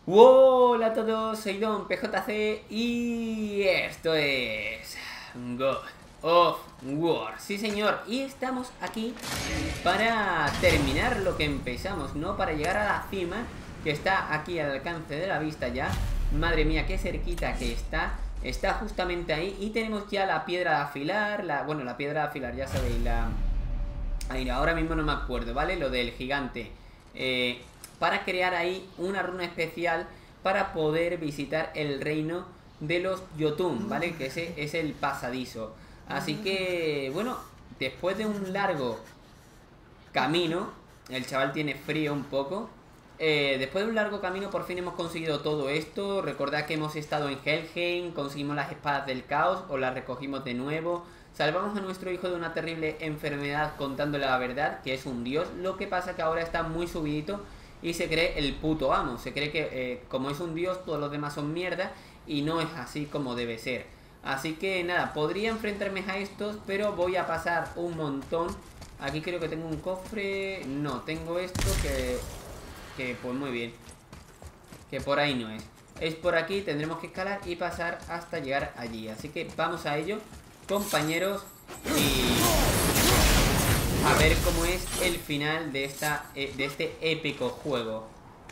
Hola a todos, soy Don PJC y esto es God of War. Sí señor, y estamos aquí para terminar lo que empezamos, ¿no? Para llegar a la cima, que está aquí al alcance de la vista ya. Madre mía, qué cerquita que está. Está justamente ahí y tenemos ya la piedra de afilar, bueno, la piedra de afilar, ya sabéis, Ahí, ahora mismo no me acuerdo, ¿vale? Lo del gigante. Para crear ahí una runa especial para poder visitar el reino de los Jotun, ¿vale? Que ese es el pasadizo. Así que, bueno, después de un largo camino, el chaval tiene frío un poco. Después de un largo camino por fin hemos conseguido todo esto. Recordad que hemos estado en Helheim, conseguimos las espadas del caos, o las recogimos de nuevo. Salvamos a nuestro hijo de una terrible enfermedad contándole la verdad, que es un dios. Lo que pasa que ahora está muy subidito y se cree el puto amo. Se cree que como es un dios todos los demás son mierda, y no es así como debe ser. Así que nada, podría enfrentarme a estos, pero voy a pasar un montón. Aquí creo que tengo un cofre. No, tengo esto que pues muy bien. Que por ahí no es. Es por aquí, tendremos que escalar y pasar hasta llegar allí. Así que vamos a ello, compañeros, y a ver cómo es el final de este épico juego.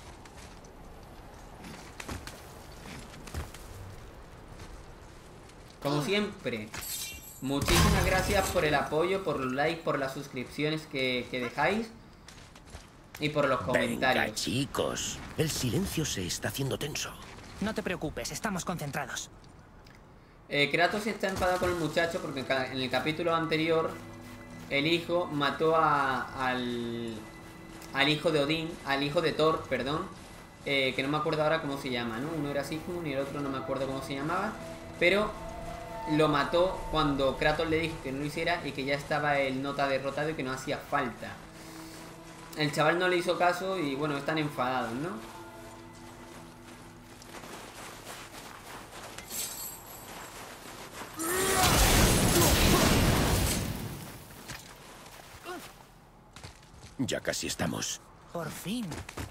Como siempre, muchísimas gracias por el apoyo, por los likes, por las suscripciones que dejáis y por los comentarios. Venga, chicos, el silencio se está haciendo tenso. No te preocupes, estamos concentrados. Kratos está enfadado con el muchacho porque en el capítulo anterior el hijo mató al hijo de Odín, al hijo de Thor, perdón, que no me acuerdo ahora cómo se llama, ¿no? Uno era Sigmund y el otro no me acuerdo cómo se llamaba, pero lo mató cuando Kratos le dijo que no lo hiciera y que ya estaba el nota derrotado y que no hacía falta. El chaval no le hizo caso y bueno, están enfadados, ¿no? Ya casi estamos. Por fin.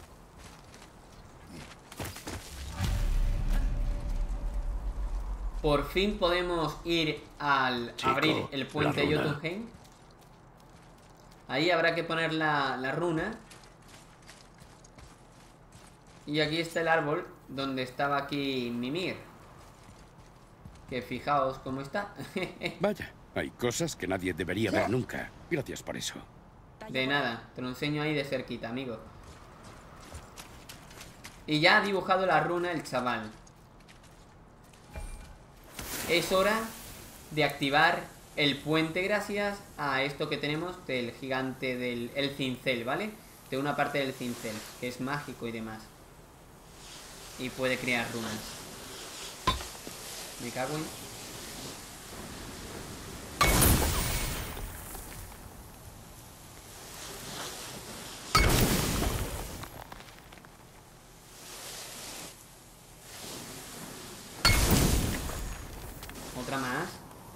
Por fin podemos ir al abrir el puente de Jotunheim. Ahí habrá que poner la runa. Y aquí está el árbol donde estaba aquí Mimir. Que fijaos cómo está. Vaya, hay cosas que nadie debería ver nunca. Gracias por eso. De nada, te lo enseño ahí de cerquita, amigo. Y ya ha dibujado la runa el chaval. Es hora de activar el puente gracias a esto que tenemos del gigante del cincel, ¿vale? De una parte del cincel, que es mágico y demás. Y puede crear runas. Me cago en... Otra más.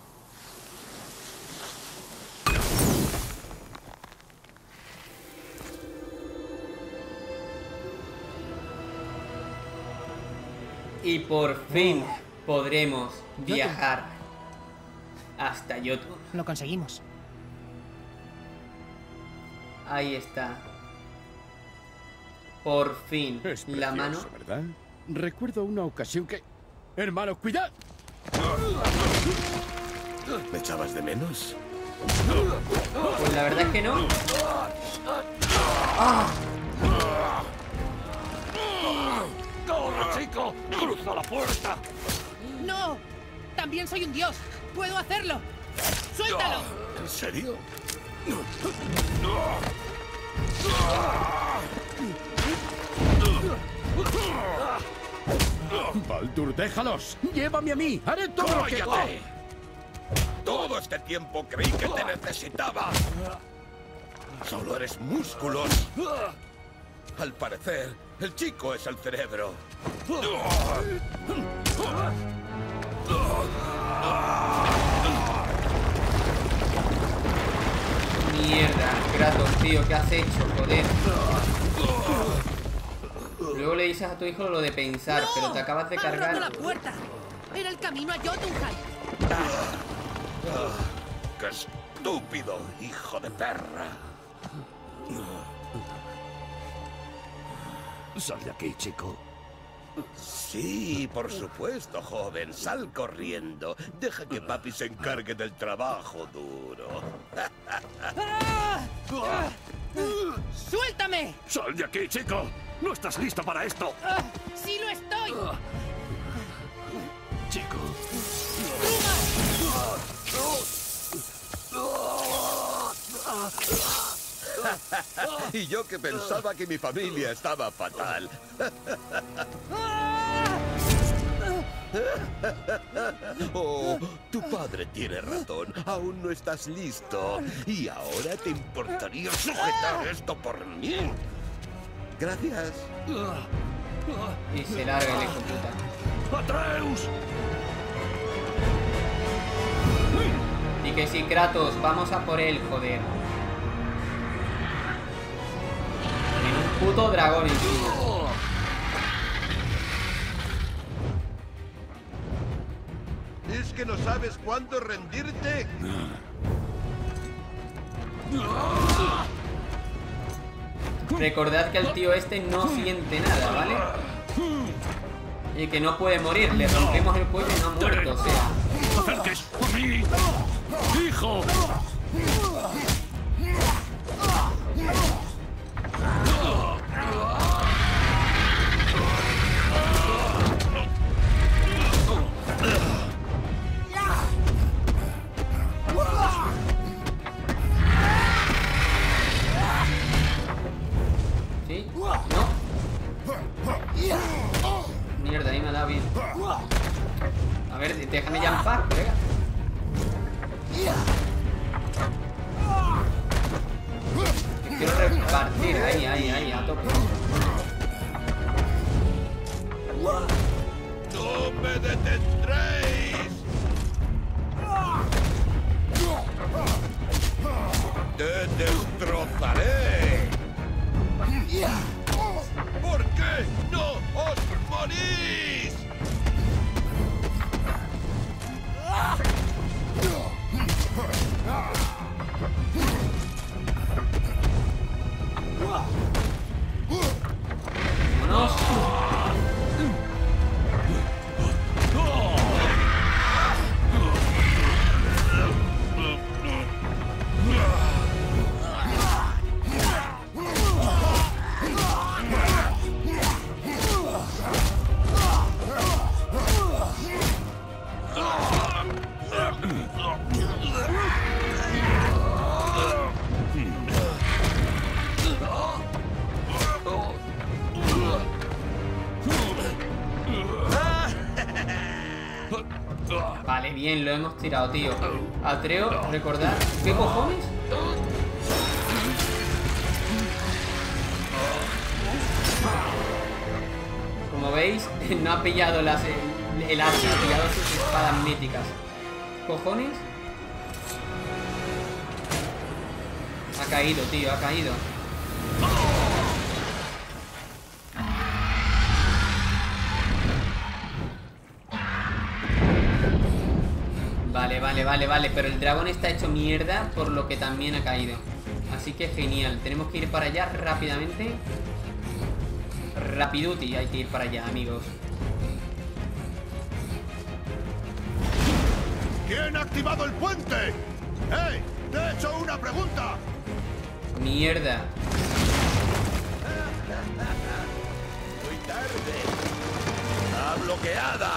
Y por fin podremos viajar hasta Jotun. Lo conseguimos. Ahí está. Por fin. Es La mano. precioso, ¿verdad? Recuerdo una ocasión que... ¡Hermano, cuidado! ¿Me echabas de menos? Pues la verdad es que no. ¡Ah! ¡Corre, chico! ¡Cruza la puerta! ¡No! ¡También soy un dios! ¡Puedo hacerlo! ¡Suéltalo! ¿En serio? Baldur, déjalos. Llévame a mí. Haré todo lo que... ¡Cállate! Todo este tiempo creí que te necesitaba. Solo eres músculos. Al parecer, el chico es el cerebro. Mierda, Kratos, tío, ¿qué has hecho? Joder. Luego le dices a tu hijo lo de pensar, ¡No! pero te acabas de ¡Han roto la cargar. puerta! Era el camino a Jotunheim. ¡Qué estúpido, hijo de perra! Sal de aquí, chico. Sí, por supuesto, joven. Sal corriendo. Deja que papi se encargue del trabajo duro. ¡Ah! ¡Suéltame! ¡Sal de aquí, chico! ¡No estás listo para esto! ¡Ah! ¡Sí lo estoy! Chico. Y yo que pensaba que mi familia estaba fatal. Oh, tu padre tiene razón. Aún no estás listo. ¿Y ahora te importaría sujetar esto por mí? Gracias. Y se larga el hijo puta. ¡Atreus! Y que sí, Kratos, vamos a por él, joder. Tiene un puto dragón encima. ¿Es que no sabes cuándo rendirte? Recordad que el tío este no siente nada, ¿vale? Y que no puede morir. Le rompemos el cuello y no ha muerto, o sea. ¡No te acerques a mí! ¡Hijo! ¿Sí? ¿No? Mierda, ahí me ha dado bien. A ver, déjame ya en paz, colega. Quiero repartir, ahí, a tope. ¡No me detendréis! ¡Te destrozaré! ¿Por qué no os morís? ¡Vámonos! Vale, bien, lo hemos tirado, tío. Atreo, recordad. ¿Qué cojones? Como veis, no ha pillado el hacha, ha pillado sus espadas míticas. ¿Cojones? Ha caído, tío, ha caído. Vale, pero el dragón está hecho mierda, por lo que también ha caído. Así que genial, tenemos que ir para allá rápidamente. Rapiduti, hay que ir para allá, amigos. ¿Quién ha activado el puente? ¡Hey! ¡Te he hecho una pregunta! Mierda. Muy tarde. ¡Está bloqueada!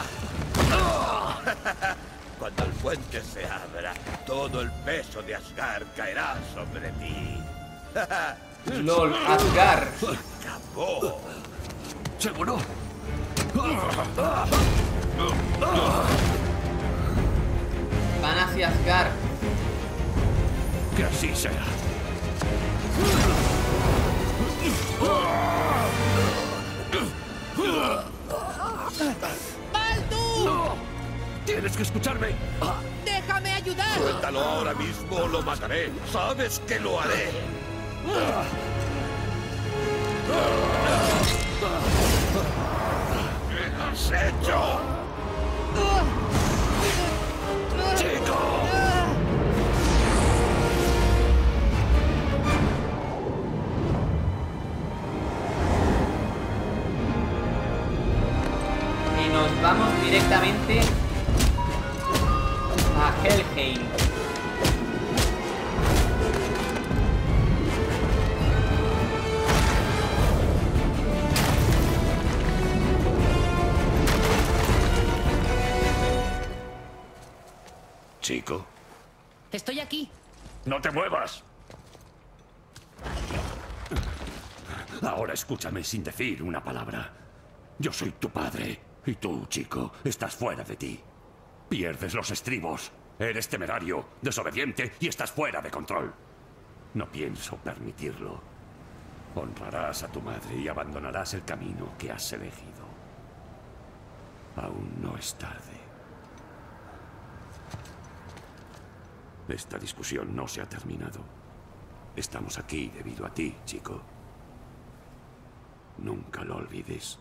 Cuando el puente se abra, todo el peso de Asgard caerá sobre ti. LOL, Asgard. ¡Acabó! ¿Seguro? Van hacia Asgard. Que así sea. ¡Baldur! ¡Tienes que escucharme! ¡Déjame ayudar! Suéltalo ahora mismo o lo mataré. Sabes que lo haré. hecho? ¡Chico! Y nos vamos directamente a Helheim. Chico, Estoy aquí. no te muevas. Ahora escúchame sin decir una palabra. Yo soy tu padre, y tú, chico, estás fuera de ti. Pierdes los estribos. Eres temerario, desobediente y estás fuera de control. No pienso permitirlo. Honrarás a tu madre y abandonarás el camino que has elegido. Aún no es tarde. Esta discusión no se ha terminado. Estamos aquí debido a ti, chico. Nunca lo olvides.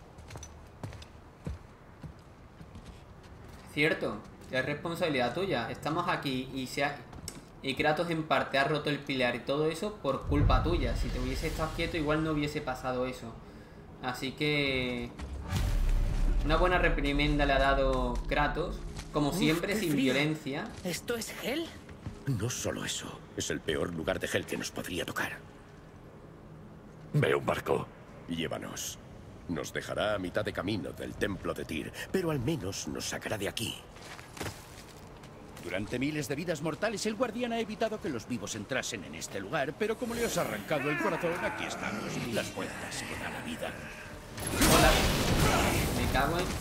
Cierto, es responsabilidad tuya. Estamos aquí y Kratos en parte ha roto el pilar y todo eso por culpa tuya. Si te hubiese estado quieto igual no hubiese pasado eso. Así que... una buena reprimenda le ha dado Kratos. Como siempre, sin violencia. ¿Esto es Hel? No solo eso. Es el peor lugar de Hel que nos podría tocar. Veo un barco. Llévanos. Nos dejará a mitad de camino del templo de Tyr, pero al menos nos sacará de aquí. Durante miles de vidas mortales, el guardián ha evitado que los vivos entrasen en este lugar, pero como le has arrancado el corazón, aquí estamos, las vueltas que da la vida. Hola. Me cago en...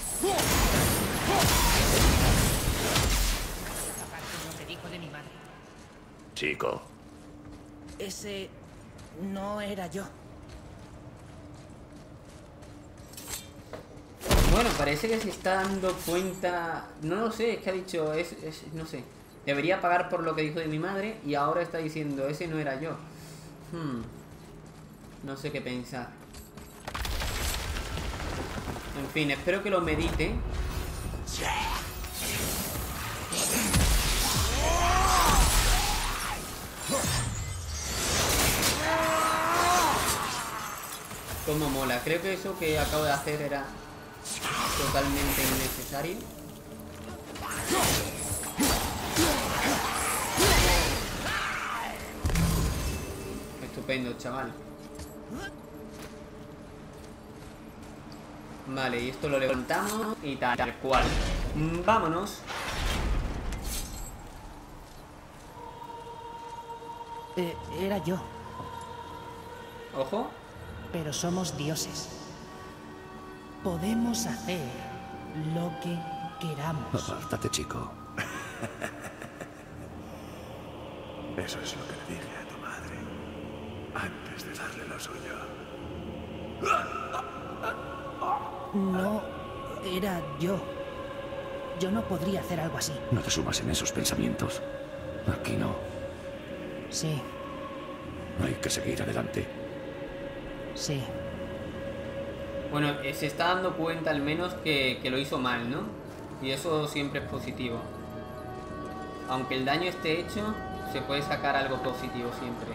Lo que dijo de mi madre. Chico, Ese no era yo. Bueno, parece que se está dando cuenta... No lo sé, es que ha dicho... no sé. Debería pagar por lo que dijo de mi madre y ahora está diciendo, ese no era yo. No sé qué pensar. En fin, espero que lo medite. Como mola. Creo que eso que acabo de hacer era totalmente innecesario. Estupendo, chaval. Vale, y esto lo levantamos y tal cual. Vámonos. Era yo, Ojo. pero somos dioses. Podemos hacer lo que queramos. apártate, chico. Eso es lo que le dije a tu madre antes de darle lo suyo. No era yo. Yo no podría hacer algo así. No te sumas en esos pensamientos. Aquí no. Sí, Hay que seguir adelante. sí. Bueno, se está dando cuenta al menos que lo hizo mal, ¿no? Y eso siempre es positivo. Aunque el daño esté hecho, se puede sacar algo positivo siempre.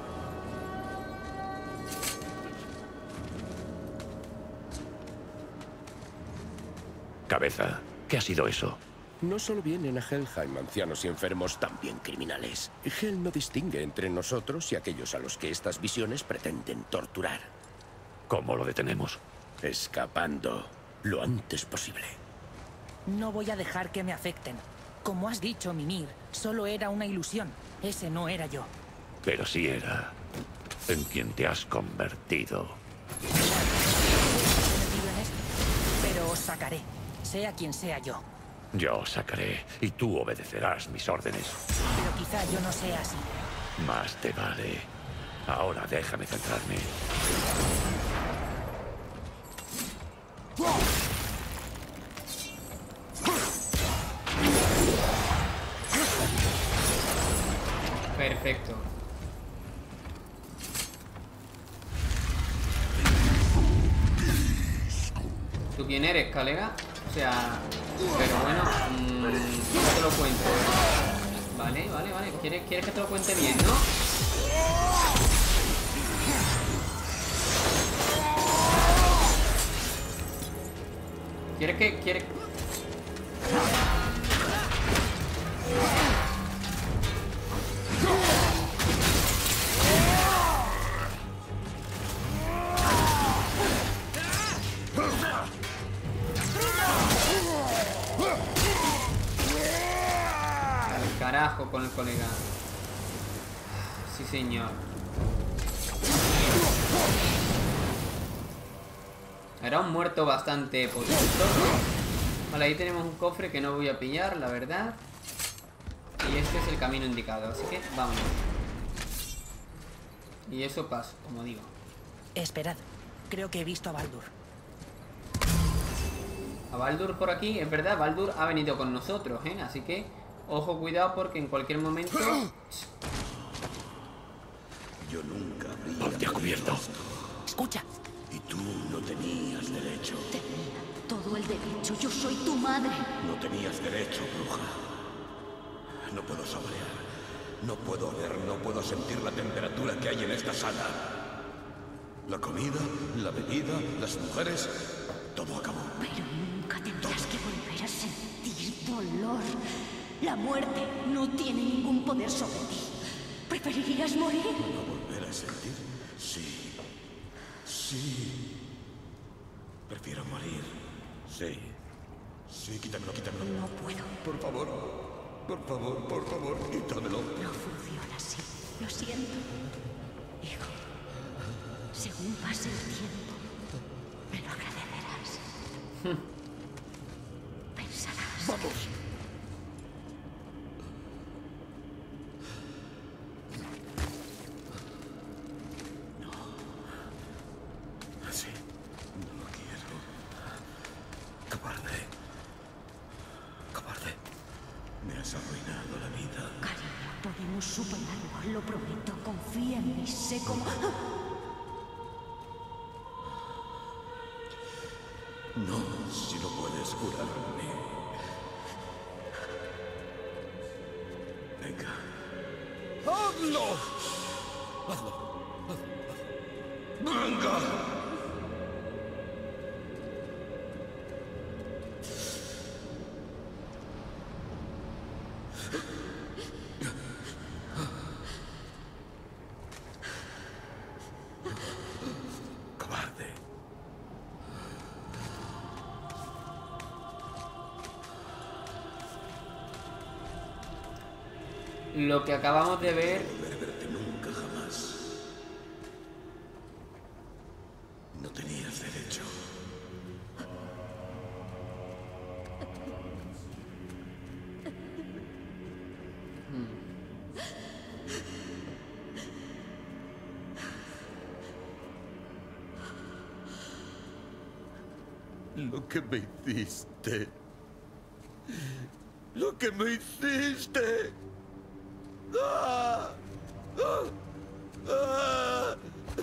Cabeza, ¿qué ha sido eso? No solo vienen a Helheim ancianos y enfermos, también criminales. Hel no distingue entre nosotros y aquellos a los que estas visiones pretenden torturar. ¿Cómo lo detenemos? Escapando lo antes posible. No voy a dejar que me afecten. Como has dicho, Mimir, solo era una ilusión. Ese no era yo. Pero sí era en quien te has convertido. Me metido en esto, pero os sacaré, sea quien sea yo. Yo os sacaré y tú obedecerás mis órdenes. Pero quizá yo no sea así. Más te vale. Ahora déjame centrarme. Perfecto. ¿Tú quién eres, colega? O sea, pero bueno, no te lo cuento. Vale. ¿Quieres que te lo cuente bien, no? ¿Quieres? Al carajo con el colega. Sí, señor. Era un muerto bastante potente. Vale, ahí tenemos un cofre que no voy a pillar, la verdad. Y este es el camino indicado, así que vámonos. Y eso paso, como digo. Esperad, creo que he visto a Baldur. A Baldur por aquí, es verdad, Baldur ha venido con nosotros, ¿eh? Así que, ojo, cuidado, porque en cualquier momento... Yo nunca habría... Ponte a cubierto. Escucha. Y tú no tenías derecho. Tenía todo el derecho. Yo soy tu madre. No tenías derecho, bruja. No puedo saborear. No puedo oler, no puedo sentir la temperatura que hay en esta sala. La comida, la bebida, las mujeres... Todo acabó. Pero nunca tendrás que volver a sentir dolor. La muerte no tiene ningún poder sobre ti. ¿Preferirías morir? ¿No volver a sentir? Sí. Sí. Prefiero morir. Sí. Sí, quítamelo. No puedo. Por favor, quítamelo. No funciona así. Lo siento. Hijo, según pase el tiempo, me lo agradecerás. Pensarás. ¡Vamos! Sí, no lo quiero. Cobarde. Me has arruinado la vida. Cariño, podemos superarlo, lo prometo. Confía en mí, sé cómo... No, si no puedes curarme. Venga. ¡Hazlo! ¡Venga! Cobarde. Lo que acabamos de ver... Volver a verte nunca jamás. No tenías derecho. Lo que me hiciste. Lo que me hiciste. ¡Ah! ¡Ah! ¡Ah!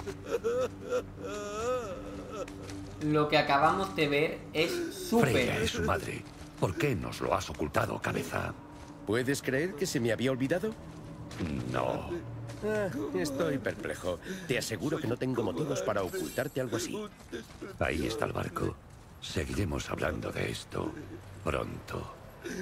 Lo que acabamos de ver es Freya súper... es su madre. ¿Por qué nos lo has ocultado, cabeza? ¿Puedes creer que se me había olvidado? No. Estoy perplejo. Te aseguro que no tengo motivos para ocultarte algo así. Ahí está el barco. Seguiremos hablando de esto pronto.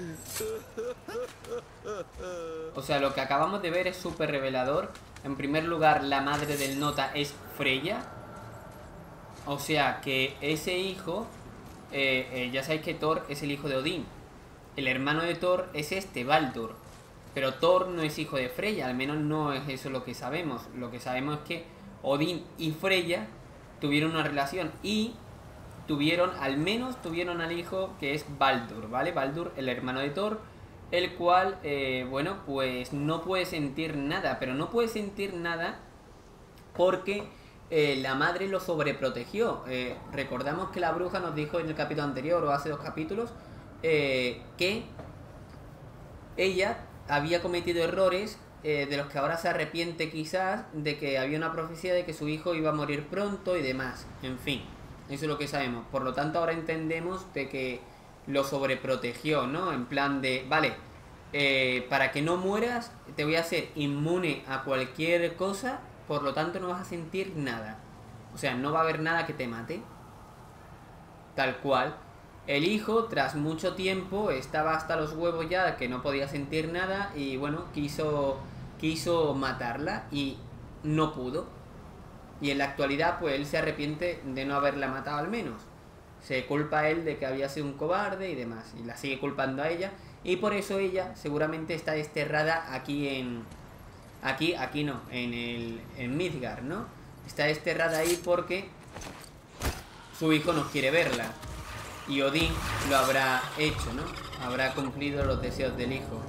O sea, lo que acabamos de ver es súper revelador. En primer lugar, la madre del Nota es Freya. O sea, que ese hijo... ya sabéis que Thor es el hijo de Odín. El hermano de Thor es este, Baldur. Pero Thor no es hijo de Freya. Al menos no es eso lo que sabemos. Lo que sabemos es que Odín y Freya tuvieron una relación. Y al menos al hijo que es Baldur, ¿vale? Baldur, el hermano de Thor, el cual, bueno, pues no puede sentir nada, pero no puede sentir nada porque la madre lo sobreprotegió. Recordamos que la bruja nos dijo en el capítulo anterior o hace 2 capítulos que ella había cometido errores de los que ahora se arrepiente quizás, de que había una profecía de que su hijo iba a morir pronto y demás, en fin. Eso es lo que sabemos. Por lo tanto, ahora entendemos de que lo sobreprotegió, ¿no? En plan de, vale, para que no mueras, te voy a hacer inmune a cualquier cosa, por lo tanto no vas a sentir nada. O sea, no va a haber nada que te mate. Tal cual. El hijo, tras mucho tiempo, estaba hasta los huevos ya, que no podía sentir nada, y bueno, quiso matarla y no pudo. Y en la actualidad, pues él se arrepiente de no haberla matado al menos. Se culpa a él de que había sido un cobarde y demás, y la sigue culpando a ella, y por eso ella seguramente está desterrada aquí en... Aquí no, en Midgard, ¿no? Está desterrada ahí porque su hijo no quiere verla. Y Odín lo habrá hecho, ¿no? Habrá cumplido los deseos del hijo.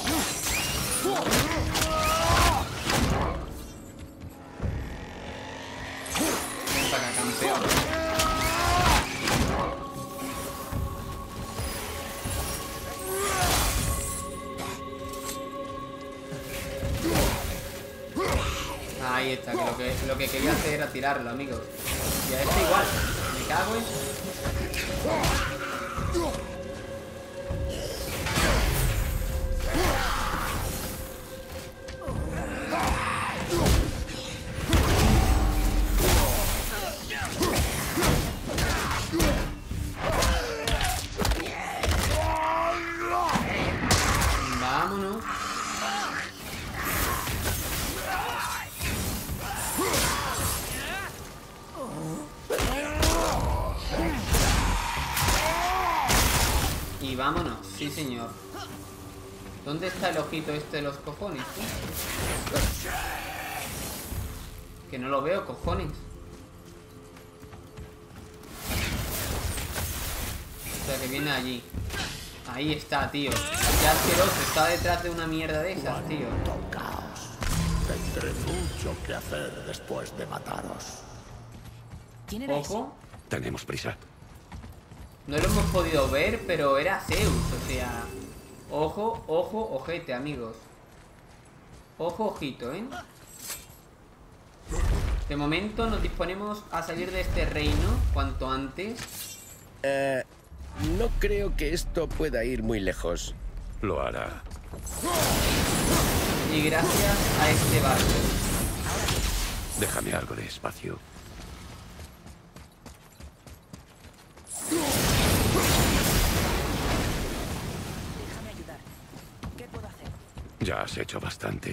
Ven para acá, campeón. Ahí está, que lo que quería hacer era tirarlo, amigos. Y a este igual. Me cago en... Vámonos. Y vámonos, sí señor. ¿Dónde está el ojito este de los cojones? Que no lo veo, cojones. O sea, que viene allí. Ahí está, tío. Qué asqueroso, está detrás de una mierda de esas, tío. Caos. Tendré mucho que hacer después de mataros. ¿Quién era ese? Ojo. Tenemos prisa. No lo hemos podido ver, pero era Zeus, o sea... Ojo, ojo, ojete, amigos. Ojo, ojito, ¿eh? De momento nos disponemos a salir de este reino cuanto antes. No creo que esto pueda ir muy lejos. Lo hará. Y gracias a este barco. Déjame algo de espacio. Déjame ayudar. ¿Qué puedo hacer? Ya has hecho bastante.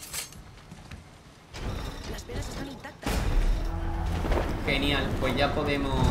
Las velas están intactas. Genial, pues ya podemos...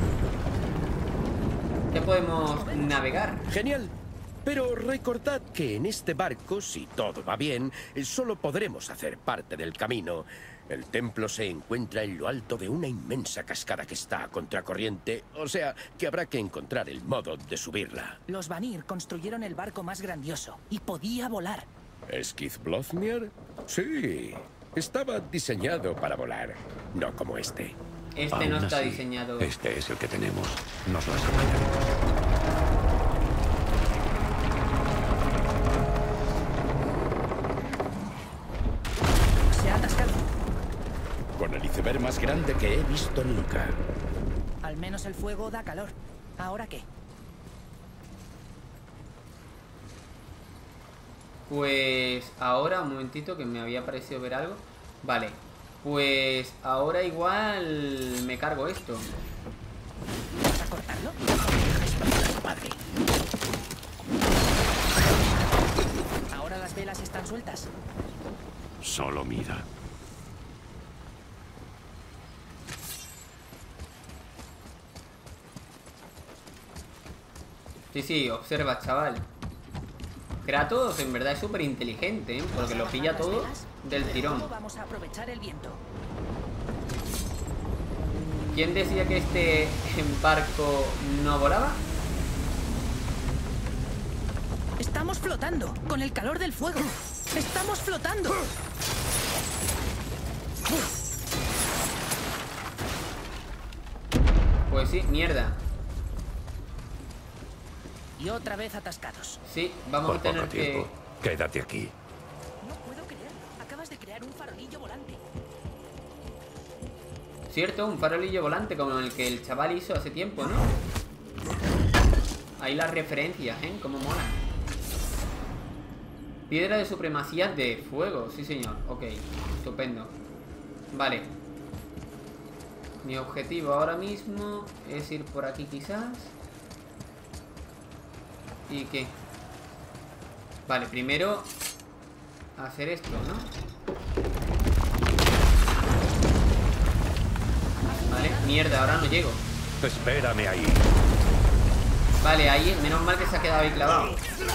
Ya podemos navegar. Genial. Pero recordad que en este barco, si todo va bien, solo podremos hacer parte del camino. El templo se encuentra en lo alto de una inmensa cascada que está a contracorriente, o sea, que habrá que encontrar el modo de subirla. Los Vanir construyeron el barco más grandioso y podía volar. ¿Skithblothnir? Sí. Estaba diseñado para volar, no como este. Este Aún no está así, diseñado. Este es el que tenemos. Nos lo apañaremos. Se ha atascado. Con el iceberg más grande que he visto nunca. Al menos el fuego da calor. ¿Ahora qué? Pues ahora, un momentito, que me había parecido ver algo. Vale, pues ahora igual me cargo esto. ¿Vas a cortarlo? Padre. Ahora las velas están sueltas. Solo mira. Sí, sí, observa, chaval. Kratos en verdad es súper inteligente, ¿eh? Porque lo pilla todo del tirón. Vamos a aprovechar el viento. ¿Quién decía que este barco no volaba? Estamos flotando con el calor del fuego. Estamos flotando. Pues sí, mierda. Y otra vez atascados. Sí, vamos Por a tener poco tiempo. que... Quédate aquí. No puedo creerlo. Acabas de crear un farolillo volante. cierto, un farolillo volante como el que el chaval hizo hace tiempo, ¿no? Ahí las referencias, ¿eh? Como mola. Piedra de supremacía de fuego. Sí, señor. Ok, estupendo. Vale. Mi objetivo ahora mismo es ir por aquí quizás. ¿Y qué? Vale, primero hacer esto, ¿no? Vale, mierda, ahora no llego. Espérame ahí. Vale, ahí, menos mal que se ha quedado ahí clavado.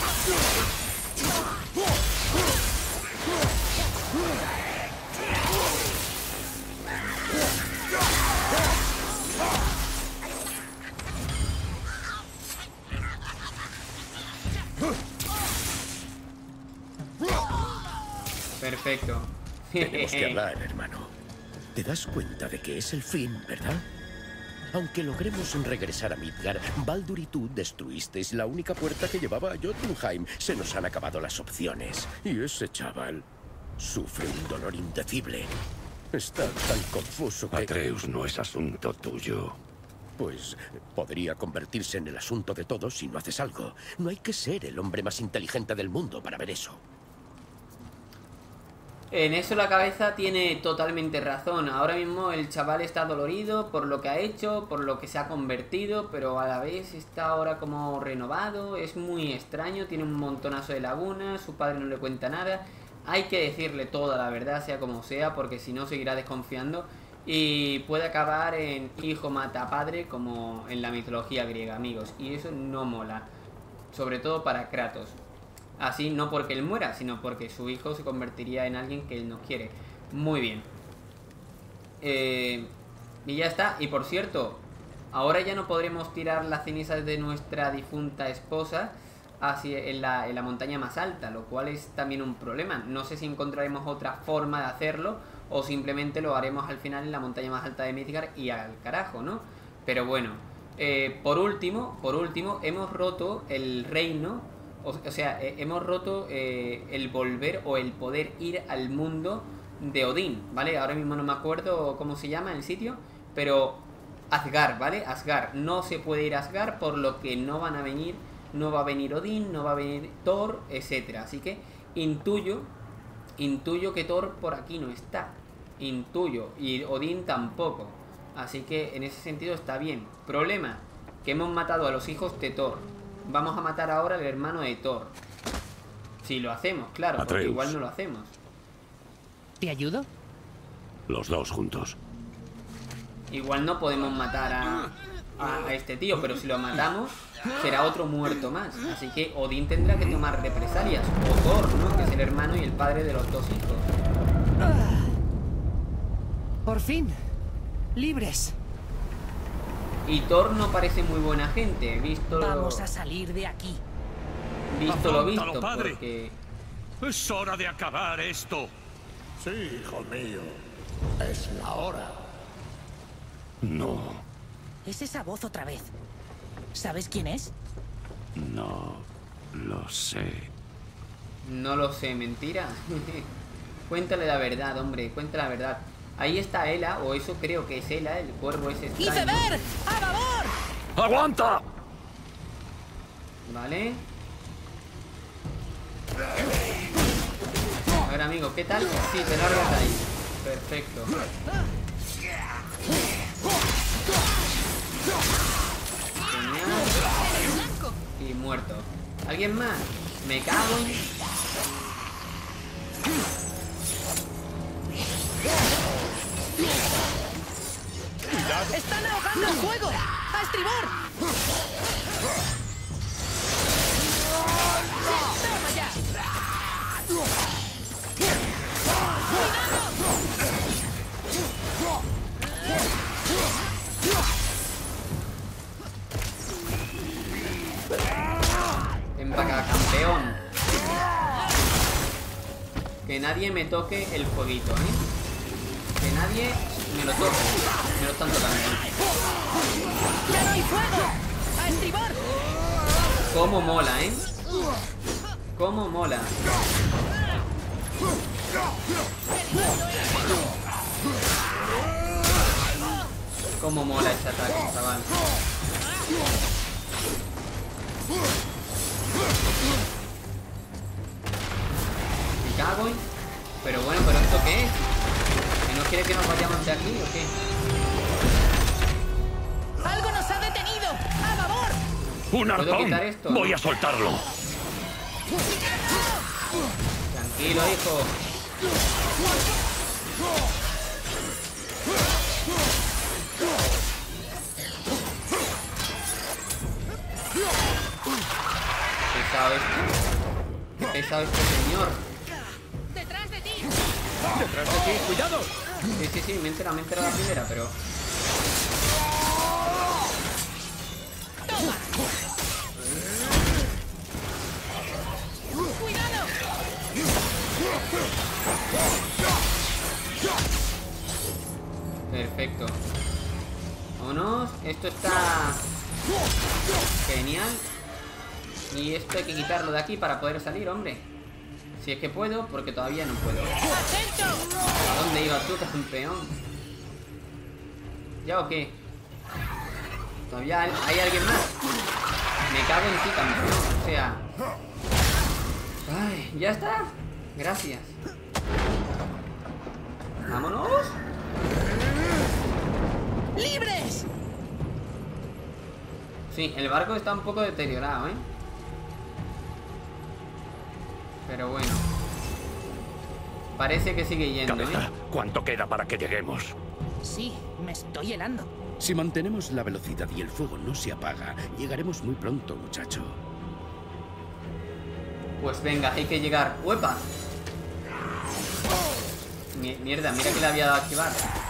Perfecto. Tenemos que hablar, hermano. Te das cuenta de que es el fin, ¿verdad? Aunque logremos regresar a Midgard, Baldur y tú destruisteis la única puerta que llevaba a Jotunheim. Se nos han acabado las opciones. Y ese chaval sufre un dolor indecible. Está tan confuso que... Atreus no es asunto tuyo. Pues podría convertirse en el asunto de todos si no haces algo. No hay que ser el hombre más inteligente del mundo para ver eso. En eso la cabeza tiene totalmente razón. Ahora mismo el chaval está dolorido por lo que ha hecho, por lo que se ha convertido, pero a la vez está ahora como renovado. Es muy extraño, tiene un montonazo de lagunas, su padre no le cuenta nada. Hay que decirle toda la verdad, sea como sea, porque si no seguirá desconfiando y puede acabar en hijo mata padre, como en la mitología griega, amigos. Y eso no mola, sobre todo para Kratos. Así, no porque él muera, sino porque su hijo se convertiría en alguien que él no quiere. Muy bien. Y ya está. Y por cierto, ahora ya no podremos tirar las cenizas de nuestra difunta esposa hacia en la montaña más alta, lo cual es también un problema. No sé si encontraremos otra forma de hacerlo o simplemente lo haremos al final en la montaña más alta de Midgard y al carajo, ¿no? Pero bueno, por último, hemos roto el reino. O sea, hemos roto el volver o el poder ir al mundo de Odín, ¿vale? Ahora mismo no me acuerdo cómo se llama el sitio, pero Asgard, ¿vale? Asgard. No se puede ir a Asgard por lo que no van a venir, no va a venir Odín, no va a venir Thor, etcétera. Así que intuyo que Thor por aquí no está. Intuyo. Y Odín tampoco. Así que en ese sentido está bien. Problema, que hemos matado a los hijos de Thor. Vamos a matar ahora al hermano de Thor. Si lo hacemos, claro, porque Atreus. igual no lo hacemos. ¿Te ayudo? Los dos juntos. Igual no podemos matar a este tío, pero si lo matamos, será otro muerto más. Así que Odín tendrá que tomar represalias. O Thor, ¿no? Que es el hermano y el padre de los dos hijos. Por fin. Libres. Y Thor no parece muy buena gente, visto Vamos a salir de aquí. lo visto, Afróntalo, padre. porque... Es hora de acabar esto. Sí, hijo mío. Es la hora. No, Es esa voz otra vez. ¿Sabes quién es? no lo sé. No lo sé, ¿mentira? Cuéntale la verdad, hombre, cuéntale la verdad. Ahí está Ela, o eso creo que es Ela, el cuervo ese extraño. ¡Iceberg! ¡A favor! ¡Aguanta! Vale. A ver, amigo, ¿qué tal? Sí, te largas ahí. Perfecto. Genial. Y muerto. ¿Alguien más? Me cago en... ¡Están ahogando el fuego! ¡A estribor! ¡Toma ya! Ven para acá, campeón. Que nadie me toque el fueguito, ¿eh? Que nadie me lo toque. Me lo están tocando. ¡Ya no hay fuego! ¡A estribor! Cómo mola, ¿eh? Cómo mola. Cómo mola ese ataque, chaval. Me cago en... Pero bueno, ¿pero esto qué es? ¿Que no quiere que nos vayamos de aquí o qué? ¡Algo nos ha detenido! ¡A favor! ¡Un ¿Puedo arpón! quitar esto? Voy a soltarlo. Tranquilo, hijo. Pesado este. Qué pesado este señor. ¡Detrás de ti! ¡Detrás de ti! ¡Cuidado! Sí, me entera la primera, pero... ¡Cuidado! Perfecto. Vámonos. Esto está... genial. Y esto hay que quitarlo de aquí para poder salir, hombre. Si es que puedo, porque todavía no puedo. ¡Atento! ¿A dónde ibas tú, campeón? ¿Ya o qué? ¿Todavía hay alguien más? Me cago en ti, campeón. O sea... Ay, ¿ya está? Gracias. ¡Vámonos! ¡Libres! Sí, el barco está un poco deteriorado, ¿eh? Pero bueno. Parece que sigue yendo, Cabeza, ¿eh? ¿cuánto queda para que lleguemos? Sí, me estoy helando. Si mantenemos la velocidad y el fuego no se apaga, llegaremos muy pronto, muchacho. Pues venga, hay que llegar. ¡Uepa! Mierda, mira que le había dado a activar.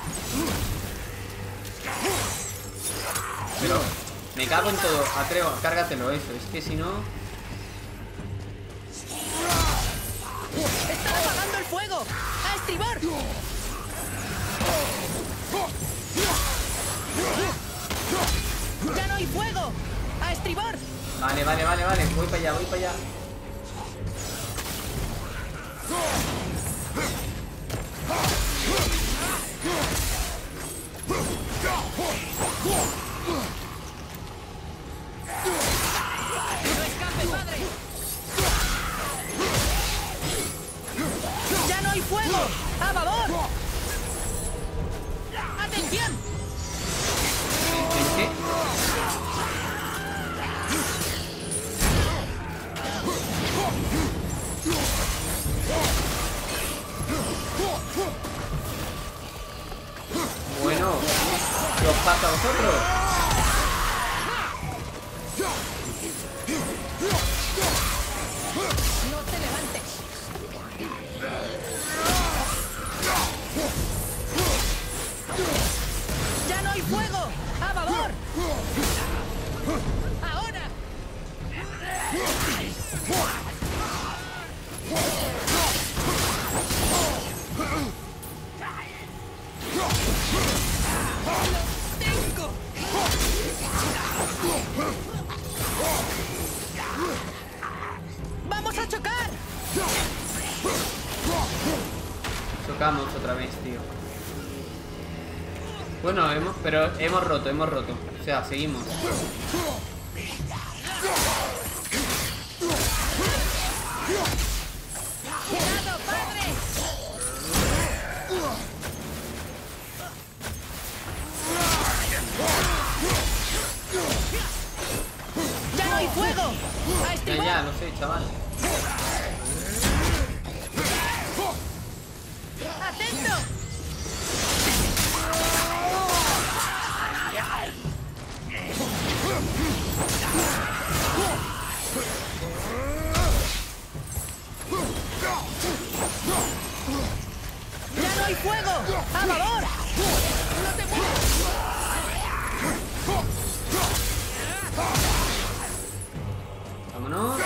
Pero me cago en todo. Atrevo, cárgatelo eso. Es que si no... ¡Están apagando el fuego! ¡A estribor! ¡Ya no hay fuego! ¡A estribor! Vale. Voy para allá. ¡No escape, padre! ¡Ya no hay fuego! ¡A babor! ¡Atención! ¿En qué? Bueno, ¿qué os pasa a vosotros? ¡No te levantes! ¡Ya no hay fuego! ¡A babor! ¡Ahora! ¡Tengo! ¡Vamos a chocar! Chocamos otra vez, tío. Bueno, pero hemos roto. O sea, seguimos. ¡Cuidado, padre! ¡Ya no hay fuego! ¡A estribor! Ya, lo sé, chaval. ¡Atento! ¡Ya no hay fuego! ¡A favor! ¡No te muevas! Vámonos.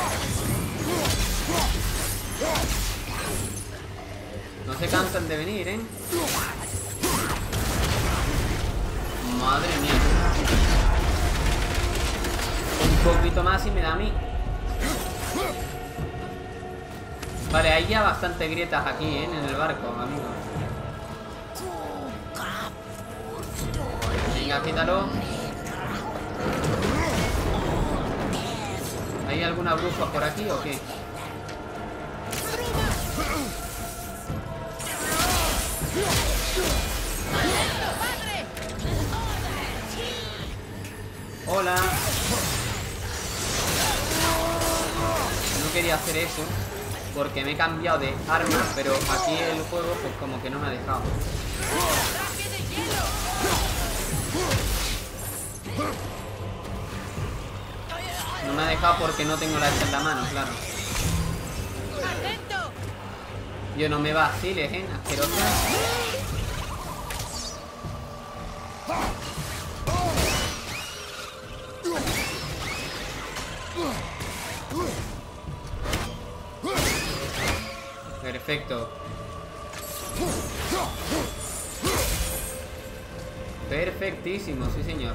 No se cansan de venir, ¿eh? Madre mía. Un poquito más y me da a mí. Vale, hay ya bastante grietas aquí, ¿eh? En el barco, amigos. Venga, quítalo. ¿Hay alguna bruja por aquí o qué? Hola. No quería hacer eso porque me he cambiado de arma, pero aquí el juego pues como que no me ha dejado. No me ha dejado porque no tengo la hacha en la mano, claro. Yo no me vaciles, asquerosa. Perfecto. Perfectísimo, sí señor.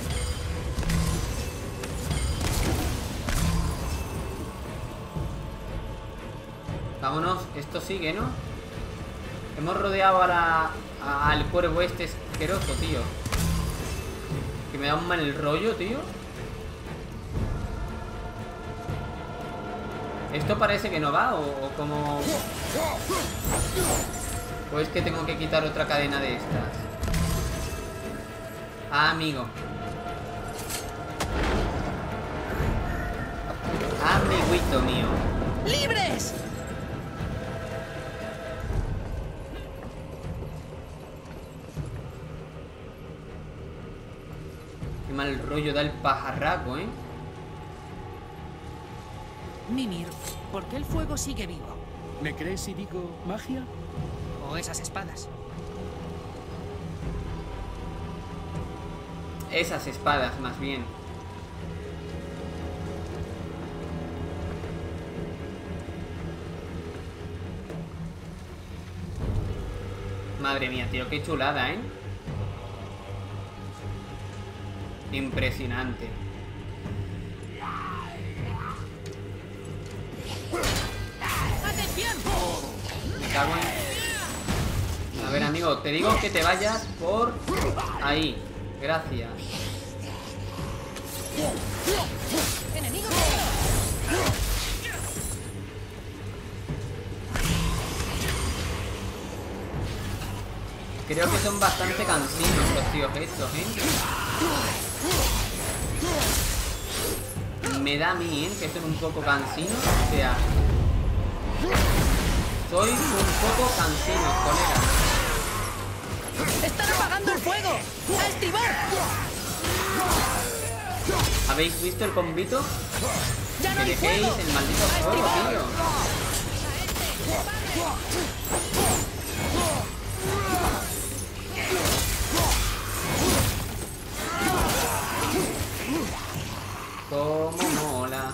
Vámonos, esto sigue, ¿no? Hemos rodeado al cuervo este asqueroso, tío. Que me da un mal rollo, tío. ¿Esto parece que no va? ¿O como...? ¿O es que tengo que quitar otra cadena de estas? Ah, amigo. Amiguito mío. ¡Libres! Qué mal rollo da el pajarraco, ¿eh? Mimir, ¿por qué el fuego sigue vivo? ¿Me crees si digo magia? ¿O esas espadas? Esas espadas, más bien. Madre mía, tío, qué chulada, ¿eh? Impresionante. Me cago en... A ver, amigo, te digo que te vayas por ahí. Gracias. Creo que son bastante cansinos los tíos estos, ¿eh? Me da a mí, ¿eh? Que son un poco cansinos. O sea... Soy un poco cansino, colega. ¡Están apagando el fuego! ¡A estribar! ¿Habéis visto el combito? ¡Ya no Que hay dejéis fuego! el maldito fuego, tío. Cómo mola.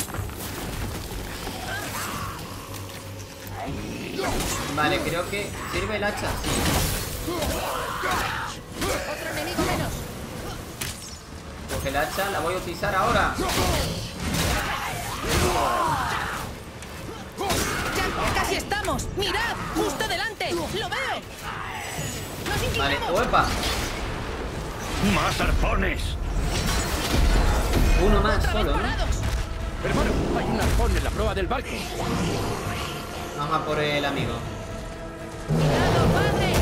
Vale, creo que sirve el hacha. ¡Otro enemigo menos! Coge el hacha, la voy a utilizar ahora. ¡Ya casi estamos! ¡Mirad! ¡Justo delante! ¡Lo veo! ¡Nos Vale, inclinamos! ¡oepa! ¡Más arpones! Uno más ¡Otra vez solo, ¿no? parados! Hermano, hay un arpón en la proa del barco. Vamos a por el amigo. ¡Cuidado, padre!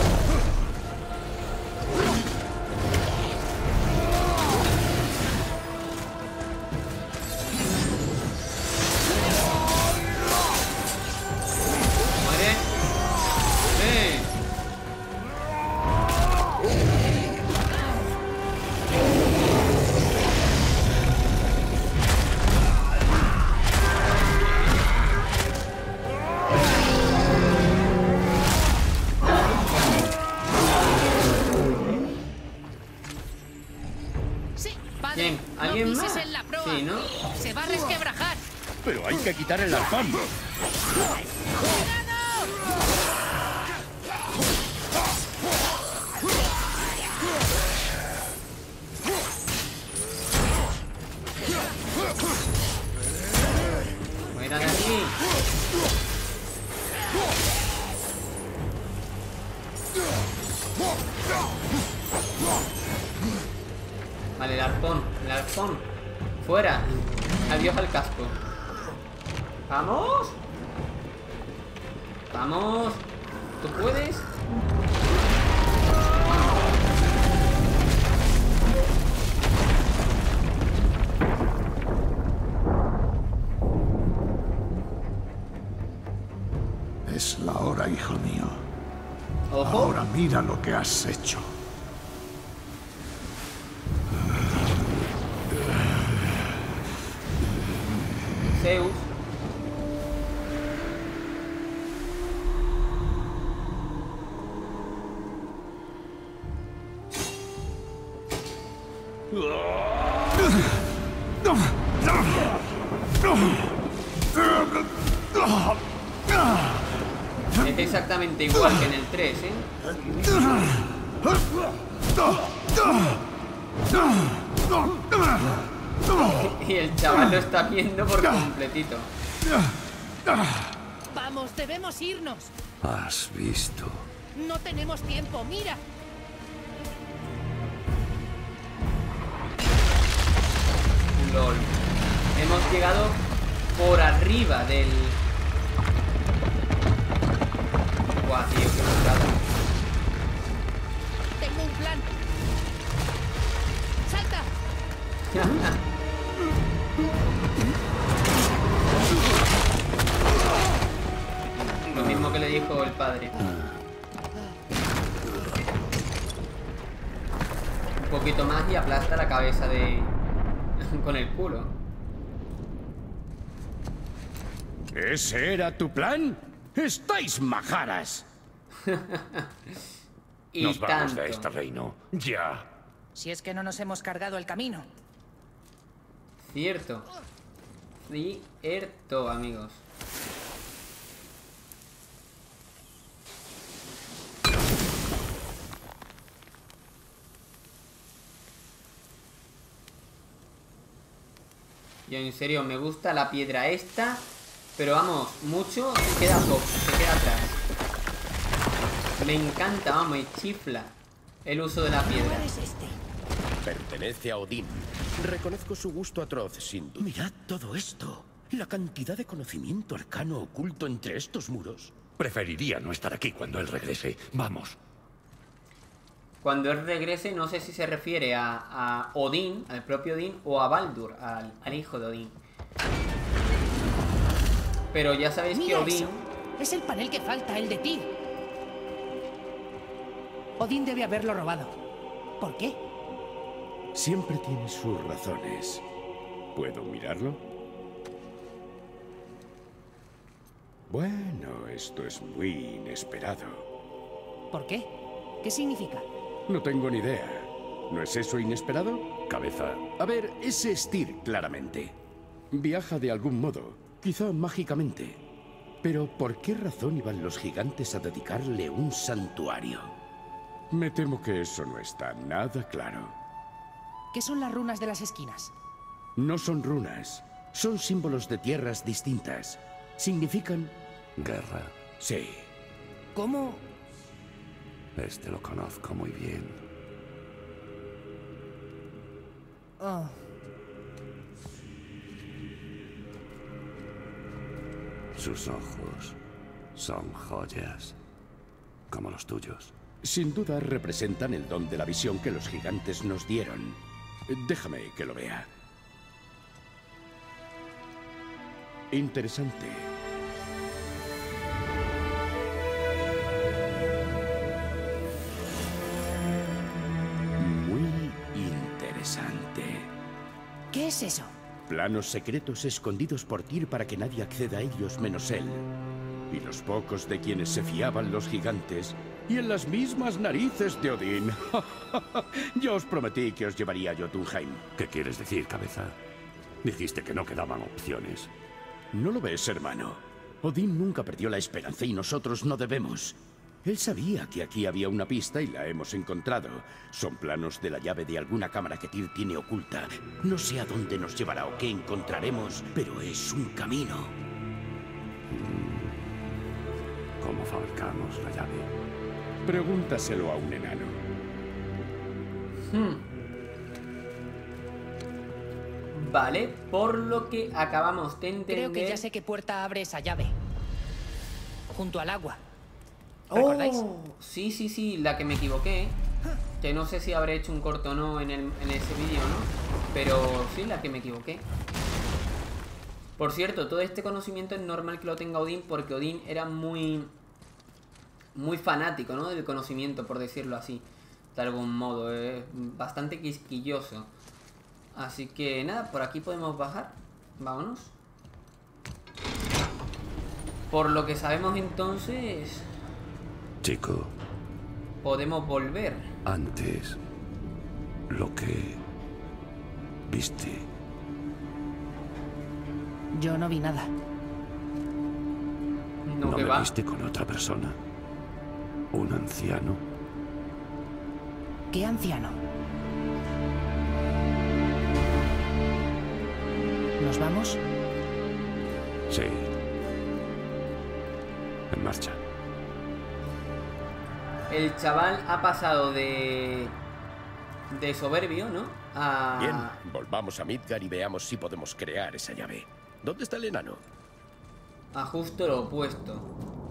¿Muere? ¡Sí! Sí, padre. ¿Quién? ¿Alguien no pises más? en la proa. Sí, ¿no? Se va a resquebrajar. Pero hay que quitar el arpón. Fuera de aquí. Fuera. Adiós al casco. ¡Vamos! ¡Vamos! ¿Tú puedes? Es la hora, hijo mío. ¡Ojo! Ahora mira lo que has hecho. Zeus. Es exactamente igual que en el 3, ¿eh? Y el chaval lo está viendo por completito. Vamos, debemos irnos. ¿Has visto? No tenemos tiempo, mira. LOL. Hemos llegado por arriba del... Guau, tío, qué pasada. Tengo un plan. ¡Salta! Lo mismo que le dijo el padre. Un poquito más y aplasta la cabeza de... con el culo. ¿Ese era tu plan? ¡Estáis majaras! Y Nos vamos tanto. de este reino. ¡Ya! Si es que no nos hemos cargado el camino. Cierto. Cierto, amigos. Yo en serio me gusta la piedra esta, pero vamos, mucho se queda se queda atrás. Me encanta, vamos, y chifla el uso de la piedra. ¿Cuál es este? Pertenece a Odín. Reconozco su gusto atroz, sin duda. Mirad todo esto. La cantidad de conocimiento arcano oculto entre estos muros. Preferiría no estar aquí cuando él regrese. Vamos. Cuando él regrese, no sé si se refiere a Odín, al propio Odín, o a Baldur, al hijo de Odín. Pero ya sabéis que Mira Odín... eso. Es el panel que falta, el de Tyr. Odín debe haberlo robado. ¿Por qué? Siempre tiene sus razones. ¿Puedo mirarlo? Bueno, esto es muy inesperado. ¿Por qué? ¿Qué significa? No tengo ni idea. ¿No es eso inesperado? Cabeza. A ver, ese es Tyr, claramente. Viaja de algún modo, quizá mágicamente. Pero ¿por qué razón iban los gigantes a dedicarle un santuario? Me temo que eso no está nada claro. ¿Qué son las runas de las esquinas? No son runas, son símbolos de tierras distintas. Significan... Guerra. Sí. ¿Cómo? Este lo conozco muy bien. Oh. Sus ojos son joyas. Como los tuyos. Sin duda representan el don de la visión que los gigantes nos dieron. Déjame que lo vea. Interesante. Muy interesante. ¿Qué es eso? Planos secretos escondidos por Tyr para que nadie acceda a ellos menos él. Y los pocos de quienes se fiaban los gigantes. Y en las mismas narices de Odín. Yo os prometí que os llevaría a Jotunheim. ¿Qué quieres decir, cabeza? Dijiste que no quedaban opciones. ¿No lo ves, hermano? Odín nunca perdió la esperanza y nosotros no debemos. Él sabía que aquí había una pista y la hemos encontrado. Son planos de la llave de alguna cámara que Tyr tiene oculta. No sé a dónde nos llevará o qué encontraremos, pero es un camino. ¿Cómo fabricamos la llave? Pregúntaselo a un enano. Vale, por lo que acabamos de entender... Creo que ya sé qué puerta abre esa llave. Junto al agua. ¿Recordáis? Oh, sí, sí, sí, la que me equivoqué. Que no sé si habré hecho un corto o no en ese vídeo, ¿no? Pero sí, la que me equivoqué. Por cierto, todo este conocimiento es normal que lo tenga Odín, porque Odín era muy fanático, ¿no? Del conocimiento, por decirlo así. De algún modo, es bastante quisquilloso. Así que nada, por aquí podemos bajar. Vámonos. Por lo que sabemos entonces... Chico, podemos volver. antes, lo que viste, Yo no vi nada. No, ¿no que me va. viste con otra persona? ¿Un anciano? ¿Qué anciano? ¿Nos vamos? Sí. En marcha. El chaval ha pasado de soberbio, ¿no? A... Bien, volvamos a Midgar y veamos si podemos crear esa llave. ¿Dónde está el enano? a justo lo opuesto.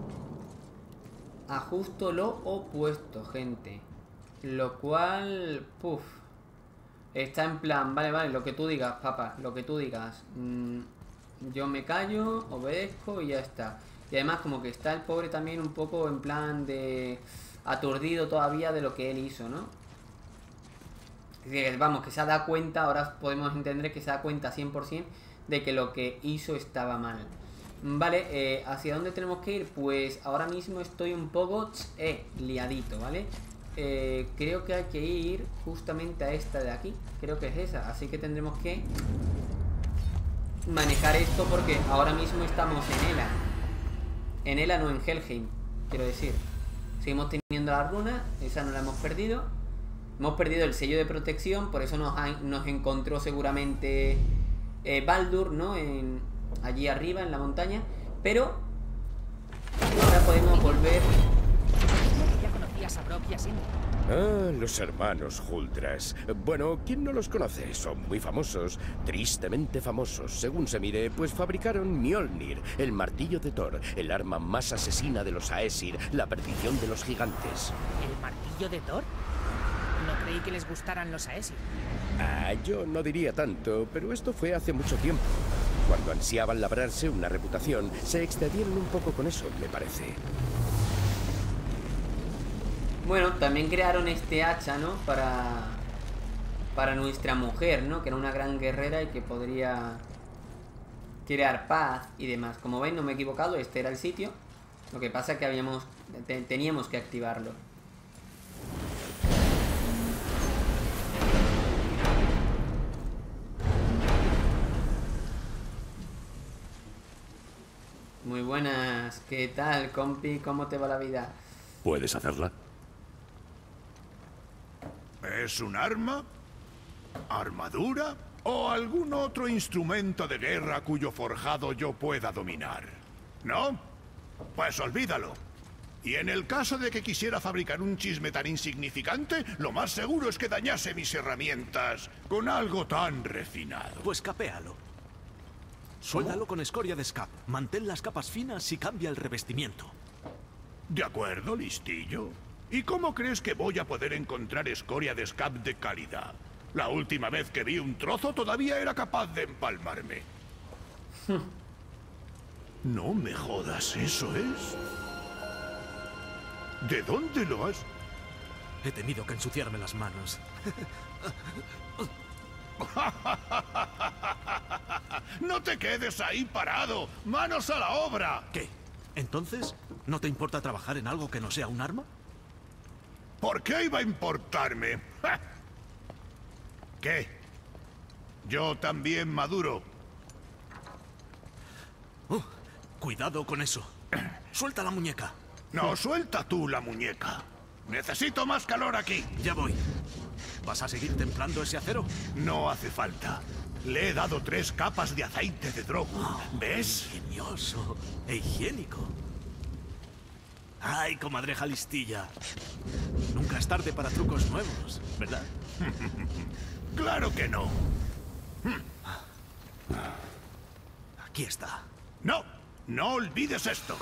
A justo lo opuesto, gente. Lo cual... Puf. Está en plan, vale, vale, lo que tú digas, papá, lo que tú digas. Yo me callo, obedezco y ya está. Y además como que está el pobre también un poco en plan de... aturdido todavía de lo que él hizo, ¿no? Es decir, vamos, que se ha dado cuenta, ahora podemos entender que se da cuenta 100% de que lo que hizo estaba mal. Vale, ¿hacia dónde tenemos que ir? Pues ahora mismo estoy un poco liadito, ¿vale? Creo que hay que ir justamente a esta de aquí. Creo que es esa, así que tendremos que manejar esto porque ahora mismo estamos en Ela. En Ela, no en Helheim, quiero decir. Seguimos teniendo la runa, esa no la hemos perdido. Hemos perdido el sello de protección, por eso nos encontró seguramente Baldur, ¿no? Allí arriba, en la montaña. Pero ahora podemos volver. Ya conocías a Brock y a Sindri. Ah, los hermanos Huldras. Bueno, ¿quién no los conoce? Son muy famosos, tristemente famosos. Según se mire, pues fabricaron Mjolnir, el martillo de Thor, el arma más asesina de los Aesir, la perdición de los gigantes. ¿El martillo de Thor? No creí que les gustaran los Aesir. Ah, yo no diría tanto, pero esto fue hace mucho tiempo. Cuando ansiaban labrarse una reputación, se excedieron un poco con eso, me parece. Bueno, también crearon este hacha, ¿no? Para nuestra mujer, ¿no? Que era una gran guerrera y que podría crear paz y demás. Como veis, no me he equivocado, este era el sitio. Lo que pasa es que teníamos que activarlo. Muy buenas, ¿qué tal, compi? ¿Cómo te va la vida? ¿Puedes hacerla? ¿Es un arma? ¿Armadura? ¿O algún otro instrumento de guerra cuyo forjado yo pueda dominar? ¿No? Pues olvídalo. Y en el caso de que quisiera fabricar un chisme tan insignificante, lo más seguro es que dañase mis herramientas con algo tan refinado. Pues capéalo. Suéldalo con escoria de scap. Mantén las capas finas y cambia el revestimiento. De acuerdo, listillo. ¿Y cómo crees que voy a poder encontrar escoria de scap de calidad? La última vez que vi un trozo todavía era capaz de empalmarme. No me jodas, ¿eso es? ¿De dónde lo has...? He tenido que ensuciarme las manos. ¡No te quedes ahí parado! ¡Manos a la obra! ¿Qué? ¿Entonces no te importa trabajar en algo que no sea un arma? ¿Por qué iba a importarme? ¡Ja! ¿Qué? Yo también maduro. Cuidado con eso. Suelta la muñeca. No, suelta tú la muñeca. Necesito más calor aquí. Ya voy. ¿Vas a seguir templando ese acero? No hace falta. Le he dado 3 capas de aceite de drogo. ¿Ves? Ingenioso e higiénico. Ay, comadreja listilla. Nunca es tarde para trucos nuevos, ¿verdad? Claro que no. Aquí está. ¡No! ¡No olvides esto!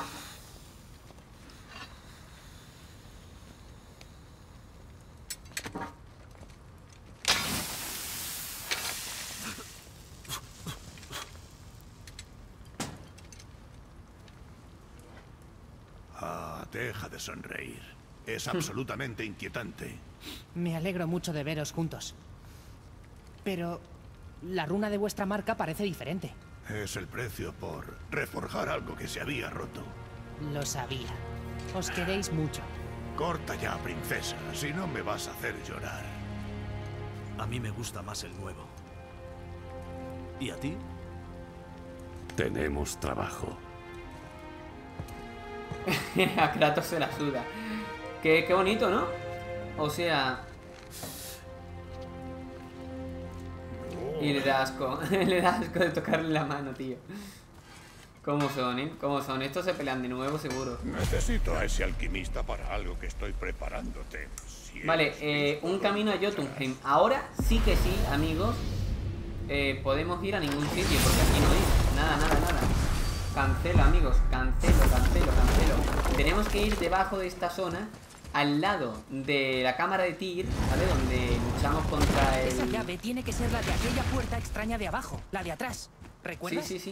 Deja de sonreír. Es absolutamente inquietante. Me alegro mucho de veros juntos. Pero la runa de vuestra marca parece diferente. Es el precio por reforjar algo que se había roto. Lo sabía. Os queréis mucho. Corta ya, princesa, si no me vas a hacer llorar. A mí me gusta más el nuevo. ¿Y a ti? Tenemos trabajo. A Kratos se la suda. Qué bonito, ¿no? O sea... Y le da asco. Le da asco de tocarle la mano, tío. ¿Cómo son, eh? ¿Cómo son? Estos se pelean de nuevo, seguro. Necesito a ese alquimista para algo que estoy preparándote. Vale, un camino a Jotunheim. Ahora sí que sí, amigos. Podemos ir a ningún sitio, porque aquí no hay nada. Cancelo, amigos, cancelo. Tenemos que ir debajo de esta zona, al lado de la cámara de Tyr, ¿vale? Donde luchamos contra el... Esa llave tiene que ser la de aquella puerta extraña de abajo, la de atrás. ¿Recuerdas? Sí.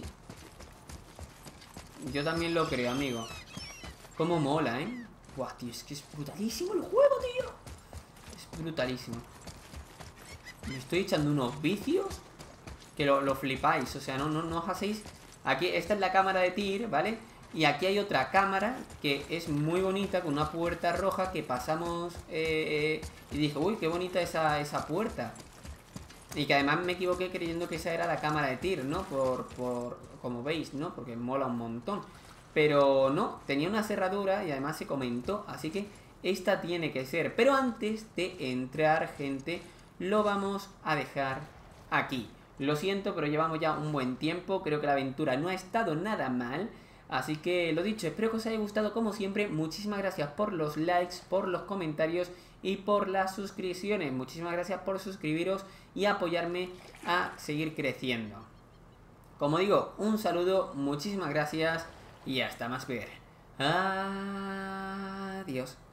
Yo también lo creo, amigo. Cómo mola, ¿eh? Buah, tío, es que es brutalísimo el juego, tío. Es brutalísimo. Me estoy echando unos vicios que lo flipáis. O sea, no os hacéis... Aquí, esta es la cámara de Tyr, ¿vale? Y aquí hay otra cámara que es muy bonita, con una puerta roja que pasamos... y dije, uy, qué bonita esa puerta. Y que además me equivoqué creyendo que esa era la cámara de Tyr, ¿no? Como veis, ¿no? Porque mola un montón. Pero no, tenía una cerradura y además se comentó. Así que esta tiene que ser. Pero antes de entrar, gente, lo vamos a dejar aquí. Lo siento, pero llevamos ya un buen tiempo. Creo que la aventura no ha estado nada mal. Así que lo dicho, espero que os haya gustado como siempre. Muchísimas gracias por los likes, por los comentarios y por las suscripciones. Muchísimas gracias por suscribiros y apoyarme a seguir creciendo. Como digo, un saludo, muchísimas gracias y hasta más ver. Adiós.